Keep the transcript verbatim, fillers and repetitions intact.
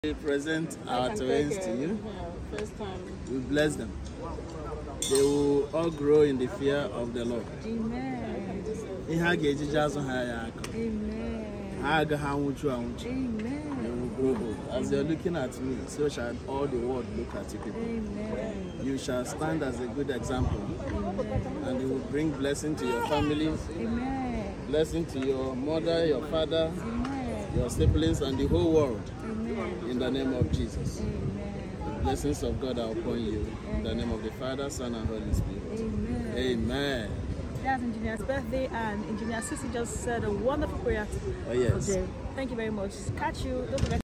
We present our twins to you. Yeah, first time. We bless them. They will all grow in the fear of the Lord. Amen. Amen. Amen. They will grow old. As they're looking at me, so shall all the world look at you people. Amen. You shall stand as a good example. Amen. And it will bring blessing to your families. Amen. Blessing to your mother, your father, amen, your siblings, and the whole world. Amen. In the name of Jesus. Amen. The blessings of God are upon you. Amen. In the name of the Father, Son, and Holy Spirit. Amen. Amen. That's Engineer's birthday, and Engineer Sissy just said a wonderful prayer. Oh, yes. Today. Thank you very much. Catch you. Don't forget